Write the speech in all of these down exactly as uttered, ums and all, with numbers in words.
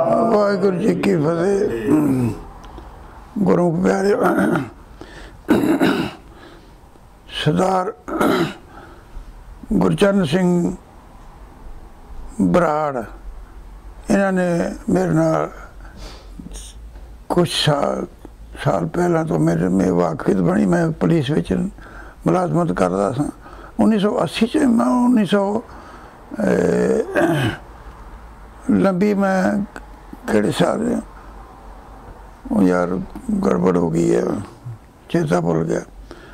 वाहिगुरू जी की फतेह। गुरु प्यारे सरदार गुरचरण सिंह बराड़ इन्होंने मेरे नाल कुछ साल साल पहला तो मेरे में वाकफियत बनी। मैं पुलिस विच मुलाजमत करता सा। उन्नीस सौ अस्सी च मैं उन्नीस सौ लंबी मैं किहड़े साल यार गड़बड़ हो गई है, चेता भुल गया।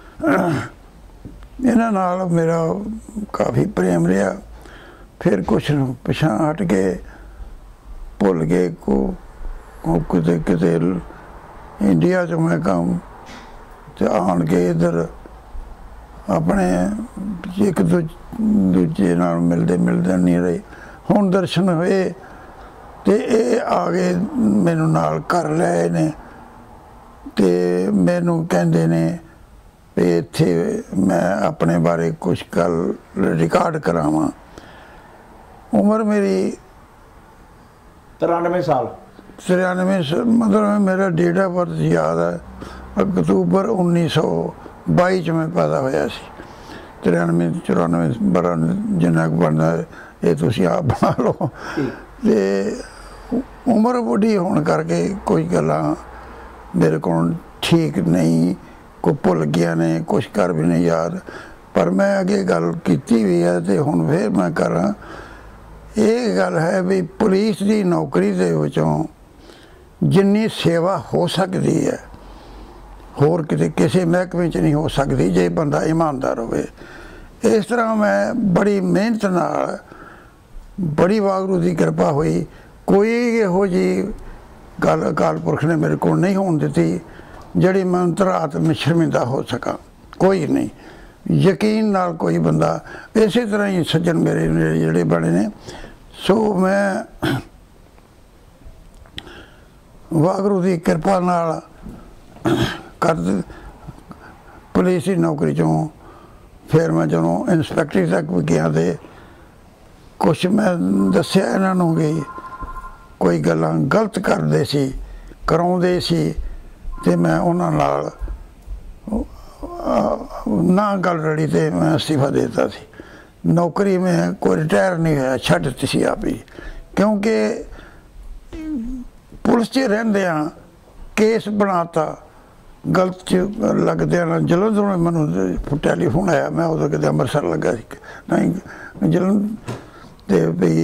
इन्हां नाल मेरा काफ़ी प्रेम रहा। फिर कुछ पिछा हट के भुल गए को किते किते इंडिया च मैं काम ते आन के इधर अपने एक दू दूजे नाल मिलते मिलते नहीं रहे। हुण दर्शन होए ते ये आ गए मैनू नाल कर लए ने ते मैनू कहंदे ने भी इत्थे मैं अपने बारे कुछ गल रिकॉर्ड करावां। उम्र मेरी तिरानवे साल तिरानवे मतलब मेरा डेट ऑफ बर्थ याद है अक्तूबर उन्नीस सौ बाई च मैं पैदा होया सी। तिरानवे चौरानवे बड़ा जिन्ना बनता ये तुसी आप बना लो। ते उम्र बुढ़ी होने करके कोई गल्लां मेरे को ठीक नहीं, को भुल गया ने, कुछ कर भी नहीं याद। पर मैं अगे गल कीती भी है तो हुण फिर मैं करा। ये गल है भी पुलिस की नौकरी दे विचों जिन्नी सेवा हो सकती है होर किते किसी महकमे च नहीं हो सकती जे बंदा ईमानदार होवे। इस तरह मैं बड़ी मेहनत नाल बड़ी वागरू की कृपा हुई। कोई इहो जी गल अकाल पुरख ने मेरे को नहीं होने दी जिहड़ी मैं अंतरात में शर्मिंदा हो सका। कोई नहीं, यकीन नाल कोई बंदा इस तरह ही सज्जन मेरे जिहड़े बने ने। सो मैं वागरू की कृपा नाल कर पुलिस की नौकरी चों फिर मैं जो इंस्पैक्टरी तक भी गया तो कुछ मैं दसिया इन्हों भी कोई गल्लां गलत करते सी कराउंदे सी ते मैं उन्हां नाल ना गल रड़ी तो मैं इस्तीफा देता सी। नौकरी में कोई रिटायर नहीं होया, छड्ड दित्ती सी आप ही। क्योंकि पुलिस च रहिंदियां केस बनाता गलत च लगदे ना। जलंधर में मैनू टैलीफोन आया, मैं उदों किते अमृतसर लगा सी नहीं जलन ते बई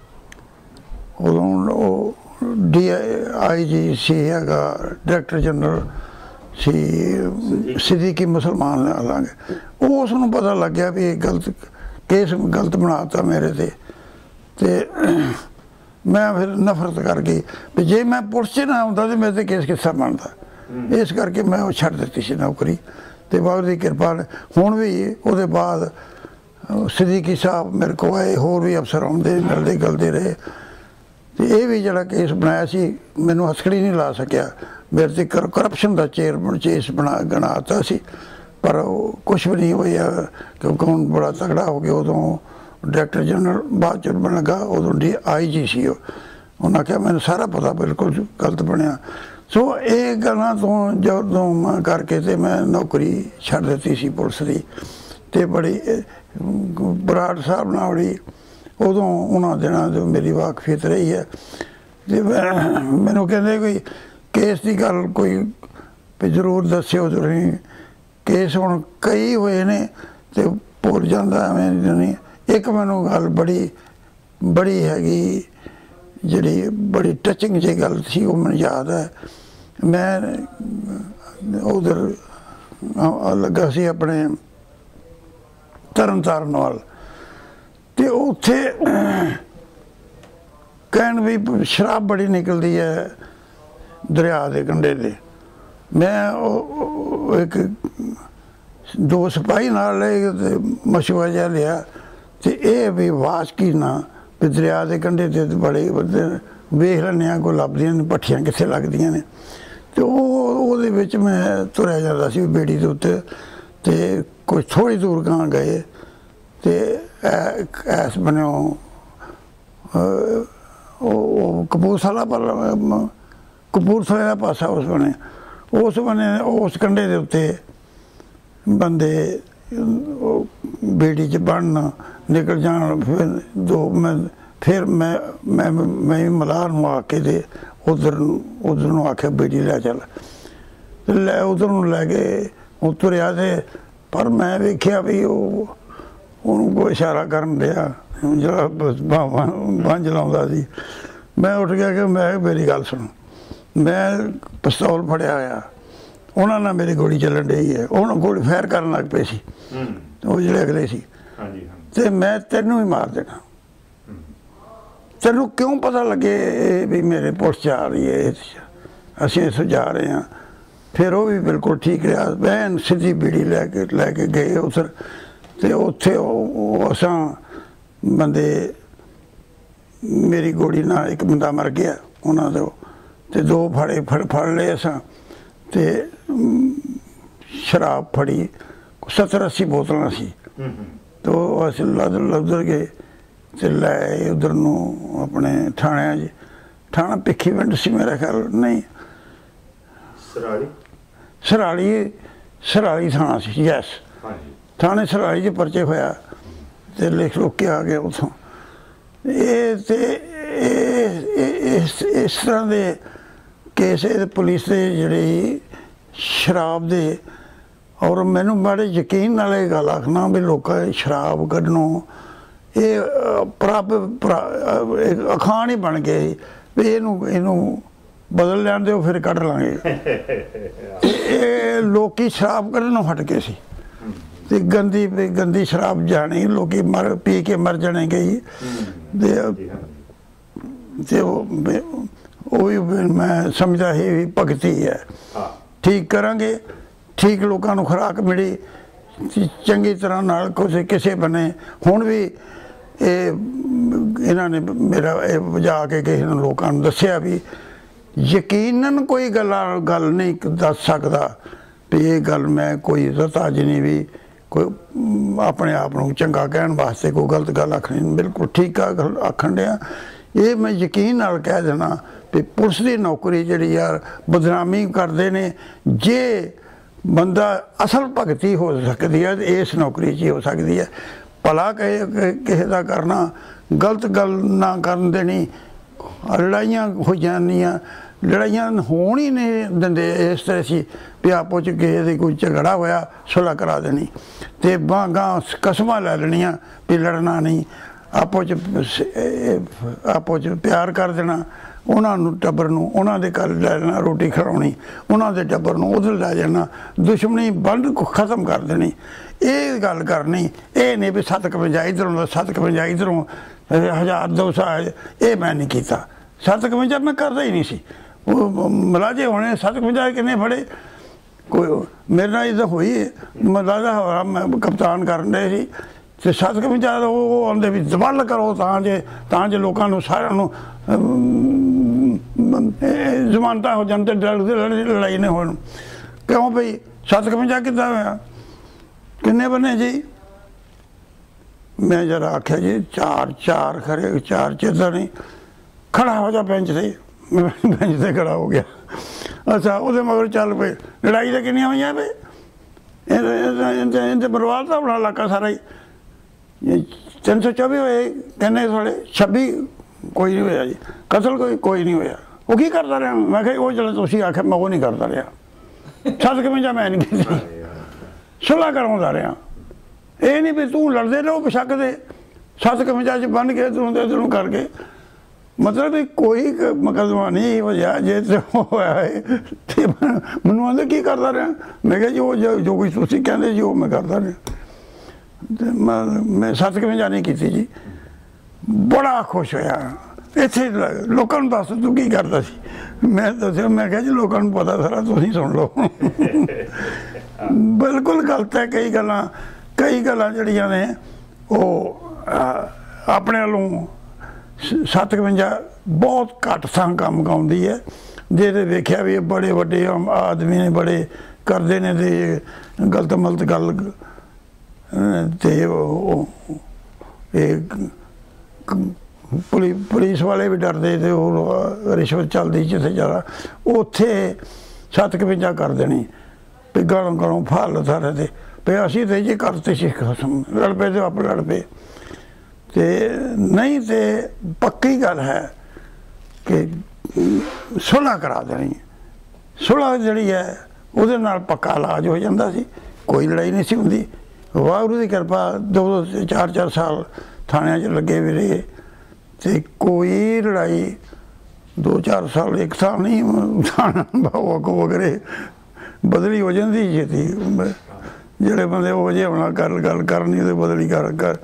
उदों डी आई जी सी हैगा डायरैक्टर जनरल सी सिद्दीकी मुसलमान लांगे। उसनूं पता लग गया भी गलत केस गलत बनाता मेरे ते ते मैं फिर नफरत कर गई भी जे मैं पुलिस च ना आउंदा तो मेरे ते केस किस्सा बनता। इस करके मैं वो छड्ड दित्ती सी नौकरी। तो बाबा की कृपा ने हुण भी उसदे बाद सिद्दीकी साहब मेरे को आए, होर भी अफसर आउंदे मिलदे गलदे रहे। तो ये भी जिहड़ा केस बनाया सी मैनू हथकड़ी नहीं ला सकिया। मेरे ते करप्शन का चेयरमैन केस बना गणाता सी पर कुछ भी नहीं होया क्योंकि हुण बड़ा तगड़ा हो गया। उदों डायरैक्टर जनरल बाद च बन लगा, उदों डी आई जी सी उन्हें आख्या मैंने सारा पता बिल्कुल गलत बनया। सो ये गल्लां तो जदों मैं करके तो मैं नौकरी छड्ड दित्ती सी पुलिस की। तो बड़ी बराड़ साहब नाल बड़ी उदों उन्हां दिनां तो मेरी वाकफियत रही है। तो मैनू कहंदे कोई केस की गल कोई जरूर दस्सिओ तुसीं। केस हुण कई होए ने तो भुल जांदा एवें नहीं। एक मैनू गल बड़ी बड़ी हैगी जिहड़ी बड़ी टचिंग जी गल सी वो मैनूं याद है। मैं उधर लगा सी अपने तरन ताਰਨ वाल ते उत्थे कहण भी शराब बड़ी निकलती है दरिया के कंढे ते। मैं एक दो सिपाही नाल ले मशवरा जिहा लिया तो ये भी आवाज़ की ना भी दरिया के कंढे ते बड़े वेख लैन्ने कोई लभदियां ने भट्ठियां कित्थे लगदियां ने। तो ਉਹਦੇ ਵਿੱਚ मैं तुरया जाता सी बेड़ी के उत्ते ते कुछ थोड़ी दूर गां गए तो ऐस बनो ਕਪੂਰਥਲਾ ਪਰ ਕਪੂਰਥਲੇ ਦਾ ਪਾਸਾ ਉਸ ਬਣੇ ਉਸ ਬਣੇ ਉਸ ਕੰਢੇ ਦੇ ਉੱਤੇ ਬੰਦੇ ਬੇੜੀ 'ਚ ਬਣਨ ਨਿਕਲ ਜਾਣ। ਫਿਰ ਦੋ ਮੈਂ ਫਿਰ ਮੈਂ ਮੈਂ ਮੈਂ ਵੀ ਮਲਾਹ ਨੂੰ ਆ ਕੇ ਤੇ ਉਧਰ ਨੂੰ ਉਧਰ ਨੂੰ ਆਖਿਆ ਬੇੜੀ ਲੈ ਚੱਲ ਲੈ ਉਧਰ ਨੂੰ ਲੈ ਕੇ ਉਹ ਤੁਰਿਆ ਤੇ ਪਰ ਮੈਂ ਵੇਖਿਆ ਵੀ ਉਹ ਉਹਨੂੰ ਕੋਈ ਇਸ਼ਾਰਾ ਕਰਨ ਡਿਆ ਜਿਹੜਾ ਬੰਝ ਲਾਉਂਦਾ ਸੀ। ਮੈਂ ਉੱਠ ਗਿਆ ਕਿ ਮੈਂ ਮੇਰੀ ਗੱਲ ਸੁਣ, ਮੈਂ ਪਿਸਤੌਲ ਫੜਿਆ ਹੋਇਆ, ਉਹਨਾਂ ਨਾਲ ਮੇਰੀ ਗੋਲੀ ਚੱਲਣ ਡਈ ਹੈ, ਉਹਨਾਂ ਗੋਲੀ ਫਾਇਰ ਕਰਨ ਲੱਗ ਪਏ ਸੀ ਉਹ ਜਿਹੜੇ ਅਗਲੇ ਸੀ, ਤੇ ਮੈਂ ਤੈਨੂੰ ਹੀ ਮਾਰ ਦੇਣਾ। ਤੈਨੂੰ ਕਿਉਂ ਪਤਾ ਲੱਗੇ ਵੀ ਮੇਰੇ ਪੁਲਿਸ ਜਾ ਰਹੀ ਹੈ, ਅਸੀਂ ਇੱਥੋਂ ਜਾ ਰਹੇ ਹਾਂ। ਫਿਰ ਉਹ ਵੀ ਬਿਲਕੁਲ ਠੀਕ ਰਿਹਾ। ਮੈਂ ਸਿੱਧੀ ਬੀੜੀ ਲੈ ਕੇ ਲੈ ਕੇ ਗਏ ਉੱਧਰ, ਤੇ ਉੱਥੇ ਉਹ ਅਸਾਂ ਬੰਦੇ ਮੇਰੀ ਗੋਲੀ ਨਾਲ ਇੱਕ ਬੰਦਾ ਮਰ ਗਿਆ ਉਹਨਾਂ ਦੇ, ਤੇ ਦੋ ਫੜੇ ਫੜ ਫੜ ਲਏ ਅਸਾਂ, ਤੇ ਸ਼ਰਾਬ ਫੜੀ ਸੱਤਰ ਅੱਸੀ ਬੋਤਲਾਂ ਸੀ, ਤੇ ਉਹ ਅਸੀਂ ਲੱਦ ਲੱਦਰ ਗਏ ਤੇ ਲੈ ਉਧਰ ਨੂੰ ਆਪਣੇ ਥਾਣਿਆਂ 'ਚ। ਥਾਣਾ ਭਿੱਖੀਵਿੰਡ ਸੀ ਮੇਰਾ ਖਿਆਲ, ਨਹੀਂ ਸਰਾਲੀ ਸਰਾਲੀ ਸਰਾਲੀ ਥਾਣਾ ਸੀ, ਯੈਸ ਥਾਣੇ ਸਰਾਲੀ 'ਚ ਪਰਚੇ ਹੋਇਆ ਤੇ ਲਿਖ ਲੁੱਕ ਕੇ ਆ ਗਿਆ ਉੱਥੋਂ। ਇਹ ਤੇ ਇਸ ਇਸ ਤਰ੍ਹਾਂ ਦੇ ਕੇਸ ਪੁਲਿਸ ਦੇ ਜਿਹੜੇ ਸ਼ਰਾਬ ਦੇ, ਔਰ ਮੈਨੂੰ ਬੜੇ ਯਕੀਨ ਨਾਲ ਇਹ ਗੱਲ ਆਖਣਾ ਵੀ ਲੋਕਾਂ ਸ਼ਰਾਬ ਕੱਢਣੋਂ ਇਹ ਪ੍ਰਭ ਅਖਾਣ ਹੀ ਬਣ ਗਏ ਵੀ ਇਹਨੂੰ ਇਹਨੂੰ ਬਦਲ ਲੈਣ ਦਿਓ ਫਿਰ ਕੱਢ ਲਾਂਗੇ। ਇਹ ਲੋਕੀ ਸ਼ਰਾਬ ਕੱਢਣੋਂ ਹਟ ਗਏ ਸੀ, ਤੇ ਗੰਦੀ ਗੰਦੀ ਸ਼ਰਾਬ ਜਾਣੀ ਲੋਕੀ ਮਰ ਪੀ ਕੇ ਮਰ ਜਾਣੇ ਗਈ। ਤੇ ਉਹ ਵੀ ਮੈਂ ਸਮਝਦਾ ਇਹ ਵੀ ਭਗਤੀ ਹੈ। ਠੀਕ ਕਰਾਂਗੇ, ਠੀਕ ਲੋਕਾਂ ਨੂੰ ਖੁਰਾਕ ਮਿਲੀ ਚੰਗੀ ਤਰ੍ਹਾਂ ਨਾਲ ਕਿਸੇ ਕਿਸੇ ਬਣੇ। ਹੁਣ ਵੀ ਇਹ ਇਹਨਾਂ ਨੇ ਮੇਰਾ ਇਹ ਵਜਾ ਕੇ ਕਿਸੇ ਨੂੰ ਲੋਕਾਂ ਨੂੰ ਦੱਸਿਆ ਵੀ ਯਕੀਨਨ ਕੋਈ ਗੱਲਾਂ ਗੱਲ ਨਹੀਂ ਦੱਸ ਸਕਦਾ ਵੀ ਇਹ ਗੱਲ ਮੈਂ ਕੋਈ ਰਤਾਜ ਨਹੀਂ ਵੀ ਕੋਈ ਆਪਣੇ ਆਪ ਨੂੰ ਚੰਗਾ ਕਹਿਣ ਵਾਸਤੇ ਕੋਈ ਗਲਤ ਗੱਲ ਆਖਣੀ, ਬਿਲਕੁਲ ਠੀਕ ਆ ਗੱਲ ਆਖਣ ਡਿਆ। ਇਹ ਮੈਂ ਯਕੀਨ ਨਾਲ ਕਹਿ ਦੇਣਾ ਵੀ ਪੁਲਿਸ ਦੀ ਨੌਕਰੀ ਜਿਹੜੀ ਯਾਰ ਬਦਨਾਮੀ ਕਰਦੇ ਨੇ। ਜੇ ਬੰਦਾ ਅਸਲ ਭਗਤੀ ਹੋ ਸਕਦੀ ਹੈ ਤੇ ਇਸ ਨੌਕਰੀ 'ਚ ਹੀ ਹੋ ਸਕਦੀ ਹੈ। ਭਲਾ ਕਹੇ ਕਿਸੇ ਦਾ ਕਰਨਾ, ਗਲਤ ਗੱਲ ਨਾ ਕਰਨ ਦੇਣੀ। ਲੜਾਈਆਂ ਹੋ ਜਾਂਦੀਆਂ, ਲੜਾਈਆਂ ਹੋਣ ਹੀ ਨਹੀਂ ਦਿੰਦੇ। ਇਸ ਤਰ੍ਹਾਂ ਸੀ ਵੀ ਆਪੋ 'ਚ ਕਿਸੇ ਦੀ ਕੋਈ ਝਗੜਾ ਹੋਇਆ ਸੁਲ੍ਹਾ ਕਰਾ ਦੇਣੀ, ਤੇ ਬਾਂਗਾਂ ਕਸਮਾਂ ਲੈ ਲੈਣੀਆਂ ਵੀ ਲੜਨਾ ਨਹੀਂ। ਆਪੋ 'ਚ ਆਪੋ 'ਚ ਪਿਆਰ ਕਰ ਦੇਣਾ, ਉਹਨਾਂ ਨੂੰ ਟੱਬਰ ਨੂੰ ਉਹਨਾਂ ਦੇ ਘਰ ਲੈ ਜਾਣਾ, ਰੋਟੀ ਖਿਲਾਉਣੀ, ਉਹਨਾਂ ਦੇ ਟੱਬਰ ਨੂੰ ਉਧਰ ਲੈ ਜਾਣਾ, ਦੁਸ਼ਮਣੀ ਬੰਦ ਖਤਮ ਕਰ ਦੇਣੀ। ਇਹ ਗੱਲ ਕਰਨੀ, ਇਹ ਨਹੀਂ ਵੀ ਸੱਤ ਕਵੰਜਾ ਇੱਧਰੋਂ ਦਾ ਸੱਤ ਕਵੰਜਾ ਇੱਧਰੋਂ ਹਜ਼ਾਰ ਦੋ ਸੌ, ਇਹ ਮੈਂ ਨਹੀਂ ਕੀਤਾ। ਸੱਤ ਕਵੰਜਾ ਮੈਂ ਕਰਦਾ ਹੀ ਨਹੀਂ ਸੀ। ਉਹ ਮਲਾਜੇ ਹੋਣੇ ਸੱਤ ਕਵੰਜਾ ਕਿੰਨੇ ਫੜੇ, ਕੋਈ ਮੇਰੇ ਨਾਲ ਇੱਦਾਂ ਹੋਈ। ਮਲਾਜਾ ਹੋਇਆ ਮੈਂ ਕਪਤਾਨ ਕਰਨ ਦੇ ਸੀ, ਤੇ ਸੱਤ ਕਵੰਜਾ ਉਹ ਆਉਂਦੇ ਵੀ ਦਬਲ ਕਰੋ ਤਾਂ ਜੇ ਤਾਂ ਜੇ ਲੋਕਾਂ ਨੂੰ ਸਾਰਿਆਂ ਨੂੰ ਜ਼ਮਾਨਤਾਂ ਹੋ ਜਾਣ ਤੇ ਲੜਾਈ ਨਹੀਂ ਹੋਣ। ਕਿਉਂ ਬਈ ਸੱਤ ਕਵੰਜਾ ਕਿੱਦਾਂ ਹੋਇਆ, ਕਿੰਨੇ ਬਣੇ ਜੀ? ਮੈਂ ਜਰਾ ਆਖਿਆ ਜੀ ਚਾਰ ਚਾਰ ਖਰੇ ਚਾਰ ਚੇਤਾ ਨਹੀਂ। ਖੜਾ ਹੋ ਜਾ ਬੈਂਚ ਤੇ, ਬੈਂਚ ਤੇ ਖੜਾ ਹੋ ਗਿਆ। ਅੱਛਾ ਉਹਦੇ ਮਗਰ ਚੱਲ ਪਏ। ਲੜਾਈ ਤਾਂ ਕਿੰਨੀਆਂ ਹੋਈਆਂ ਬਈ, ਇਹਦੇ ਪਰਿਵਾਰ ਦਾ ਆਪਣਾ ਇਲਾਕਾ ਸਾਰਾ ਹੀ। ਤਿੰਨ ਸੌ ਚੌਵੀ ਹੋਏ, ਕਹਿੰਦੇ ਥੋੜੇ ਛੱਬੀ ਕੋਈ ਨਹੀਂ ਹੋਇਆ ਜੀ। ਕਤਲ ਕੋਈ ਕੋਈ ਨਹੀਂ ਹੋਇਆ। ਉਹ ਕੀ ਕਰਦਾ ਰਿਹਾ? ਮੈਂ ਕਿਹਾ ਉਹ ਚਲੋ ਤੁਸੀਂ ਆਖਿਆ ਮੈਂ ਉਹ ਨਹੀਂ ਕਰਦਾ ਰਿਹਾ। ਸੱਤ ਕਵੰਜਾ ਮੈਂ ਨਹੀਂ ਕੀਤੀ, ਸੁਲ੍ਹਾ ਕਰਾਉਂਦਾ ਰਿਹਾ। ਇਹ ਨਹੀਂ ਵੀ ਤੂੰ ਲੜਦੇ ਰਹੋ ਬਸ਼ੱਕ ਦੇ ਸੱਤ ਕਵੰਜਾ 'ਚ ਬੰਨ ਕੇ ਤੂੰ ਤੇ ਤੈਨੂੰ ਕਰਕੇ, ਮਤਲਬ ਵੀ ਕੋਈ ਮੁਕੱਦਮਾ ਨਹੀਂ ਵਜ੍ਹਾ ਜੇ ਤੇ ਹੋਇਆ ਹੈ। ਤੇ ਮੈਨੂੰ ਆਂਦੇ ਕੀ ਕਰਦਾ ਰਿਹਾ? ਮੈਂ ਕਿਹਾ ਜੀ ਉਹ ਜੋ ਕੁਛ ਤੁਸੀਂ ਕਹਿੰਦੇ ਜੀ ਉਹ ਮੈਂ ਕਰਦਾ ਰਿਹਾ। ਤੇ ਮੈਂ ਮੈਂ ਸੱਤ ਕਵੰਜਾ ਨਹੀਂ ਕੀਤੀ ਜੀ। ਬੜਾ ਖੁਸ਼ ਹੋਇਆ। ਇੱਥੇ ਲੋਕਾਂ ਨੂੰ ਦੱਸ ਤੂੰ ਕੀ ਕਰਦਾ ਸੀ? ਮੈਂ ਦੱਸਿਆ, ਮੈਂ ਕਿਹਾ ਜੀ ਲੋਕਾਂ ਨੂੰ ਪਤਾ ਸਾਰਾ, ਤੁਸੀਂ ਸੁਣ ਲਓ। ਬਿਲਕੁਲ ਗਲਤ ਹੈ ਕਈ ਗੱਲਾਂ। ਕਈ ਗੱਲਾਂ ਜਿਹੜੀਆਂ ਨੇ ਉਹ ਆਪਣੇ ਵੱਲੋਂ ਸੱਤ ਕਵੰਜਾ ਬਹੁਤ ਘੱਟ ਥਾਂ ਕੰਮ ਗਾਉਂਦੀ ਹੈ। ਜਿਹਦੇ ਵੇਖਿਆ ਵੀ ਇਹ ਬੜੇ ਵੱਡੇ ਆਦਮੀ ਨੇ, ਬੜੇ ਕਰਦੇ ਨੇ ਤੇ ਗਲਤ ਮਲਤ ਗੱਲ, ਤੇ ਉਹ ਇਹ ਪੁਲਿਸ ਪੁਲਿਸ ਵਾਲੇ ਵੀ ਡਰਦੇ ਤੇ ਉਹ ਰਿਸ਼ਵਤ ਚੱਲਦੀ ਜਿੱਥੇ ਜ਼ਿਆਦਾ ਉੱਥੇ ਸੱਤ ਕਵਿੰਜਾ ਕਰ ਦੇਣੀ ਵੀ ਗਲੋਂ ਗਲੋਂ ਫਾਲ ਸਾਰੇ ਤੇ ਵੀ ਅਸੀਂ ਤੇ ਜੇ ਕਰਤੇ ਸੀ ਖਸਮ ਲੜ ਪਏ ਤੇ ਆਪ ਲੜ ਪਏ ਤੇ ਨਹੀਂ ਤੇ ਪੱਕੀ ਗੱਲ ਹੈ ਕਿ ਸੁਲ੍ਹਾ ਕਰਾ ਦੇਣੀ ਸੁਲ੍ਹਾ ਜਿਹੜੀ ਹੈ ਉਹਦੇ ਨਾਲ ਪੱਕਾ ਇਲਾਜ ਹੋ ਜਾਂਦਾ ਸੀ ਕੋਈ ਲੜਾਈ ਨਹੀਂ ਸੀ ਹੁੰਦੀ ਵਾਹਿਗੁਰੂ ਦੀ ਕਿਰਪਾ ਦੋ ਦੋ ਚਾਰ ਚਾਰ ਸਾਲ ਥਾਣਿਆਂ 'ਚ ਲੱਗੇ ਵੀ ਰਹੇ ਤੇ ਕੋਈ ਲੜਾਈ ਦੋ ਚਾਰ ਸਾਲ ਇੱਕ ਸਾਲ ਨਹੀਂ ਥਾਣਾ ਬਾਬਾ ਵਗਰੇ ਬਦਲੀ ਹੋ ਜਾਂਦੀ ਛੇਤੀ ਜਿਹੜੇ ਬੰਦੇ ਉਹ ਜਿਹੇ ਹੋਣਾ ਕਰ ਗੱਲ ਕਰਨੀ ਤੇ ਬਦਲੀ ਕਰ ਕਰ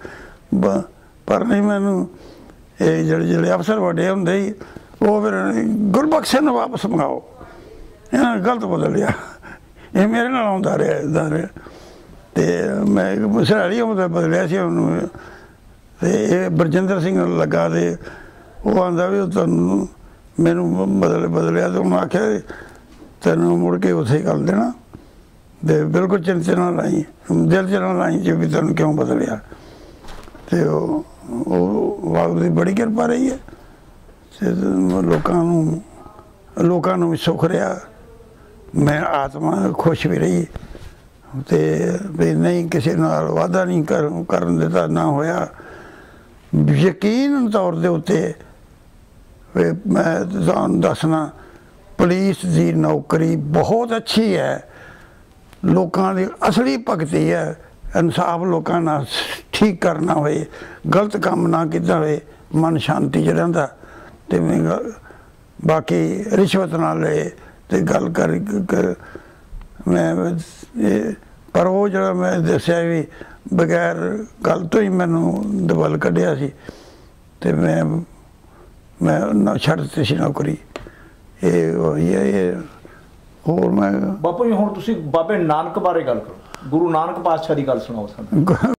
ਪਰ ਨਹੀਂ ਮੈਨੂੰ ਇਹ ਜਿਹੜੇ ਜਿਹੜੇ ਅਫਸਰ ਵੱਡੇ ਹੁੰਦੇ ਸੀ ਉਹ ਫਿਰ ਗੁਰਬਖਸ਼ ਨੂੰ ਵਾਪਸ ਮੰਗਾਓ ਇਹਨਾਂ ਗਲਤ ਬਦਲ ਲਿਆ ਇਹ ਮੇਰੇ ਨਾਲ ਆਉਂਦਾ ਰਿਹਾ ਇੱਦਾਂ ਰਿਹਾ ਅਤੇ ਮੈਂ ਸਰਾਲੀ ਉਹਦਾ ਬਦਲਿਆ ਸੀ ਉਹਨੂੰ ਅਤੇ ਇਹ ਬਰਜਿੰਦਰ ਸਿੰਘ ਨੂੰ ਲੱਗਾ ਅਤੇ ਉਹ ਆਉਂਦਾ ਵੀ ਉਹ ਤੁਹਾਨੂੰ ਮੈਨੂੰ ਬਦਲ ਬਦਲਿਆ ਅਤੇ ਉਹਨੂੰ ਆਖਿਆ ਤੈਨੂੰ ਮੁੜ ਕੇ ਉੱਥੇ ਕਰ ਦੇਣਾ ਅਤੇ ਬਿਲਕੁਲ ਚਿੰਤਾ ਨਾ ਲਾਈ ਦਿਲ 'ਚ ਨਾ ਲਾਈ ਜੇ ਵੀ ਤੈਨੂੰ ਕਿਉਂ ਬਦਲਿਆ ਅਤੇ ਉਹ ਉਹ ਵਾਹਿਗੁਰੂ ਦੀ ਬੜੀ ਕਿਰਪਾ ਰਹੀ ਹੈ ਅਤੇ ਲੋਕਾਂ ਨੂੰ ਲੋਕਾਂ ਨੂੰ ਵੀ ਸੁੱਖ ਰਿਹਾ ਮੈਂ ਆਤਮਾ ਖੁਸ਼ ਵੀ ਰਹੀ ਅਤੇ ਵੀ ਨਹੀਂ ਕਿਸੇ ਨਾਲ ਵਾਅਦਾ ਨਹੀਂ ਕਰ ਕਰਨ ਦਿੱਤਾ ਨਾ ਹੋਇਆ ਯਕੀਨ ਤੌਰ ਦੇ ਉੱਤੇ ਵੀ ਮੈਂ ਤੁਹਾਨੂੰ ਦੱਸਣਾ ਪੁਲਿਸ ਦੀ ਨੌਕਰੀ ਬਹੁਤ ਅੱਛੀ ਹੈ ਲੋਕਾਂ ਦੀ ਅਸਲੀ ਭਗਤੀ ਹੈ ਇਨਸਾਫ ਲੋਕਾਂ ਨਾਲ ਠੀਕ ਕਰਨਾ ਹੋਏ ਗਲਤ ਕੰਮ ਨਾ ਕੀਤਾ ਹੋਏ ਮਨ ਸ਼ਾਂਤੀ 'ਚ ਰਹਿੰਦਾ ਅਤੇ ਮੈਂ ਬਾਕੀ ਰਿਸ਼ਵਤ ਨਾਲ ਲਏ ਅਤੇ ਗੱਲ ਕਰ ਮੈਂ ਪਰ ਉਹ ਜਿਹੜਾ ਮੈਂ ਦੱਸਿਆ ਵੀ ਬਗੈਰ ਗੱਲ ਤੋਂ ਹੀ ਮੈਨੂੰ ਦਬਲ ਕੱਢਿਆ ਸੀ ਅਤੇ ਮੈਂ ਮੈਂ ਨਾ ਛੱਡ ਦਿੱਤੀ ਸੀ ਨੌਕਰੀ ਇਹ ਹੋਈ ਹੈ ਇਹ ਹੋਰ ਮੈਂ ਬਾਪੂ ਜੀ ਹੁਣ ਤੁਸੀਂ ਬਾਬੇ ਨਾਨਕ ਬਾਰੇ ਗੱਲ ਕਰੋ ਗੁਰੂ ਨਾਨਕ ਪਾਤਸ਼ਾਹ ਦੀ ਗੱਲ ਸੁਣਾਓ ਸਾਨੂੰ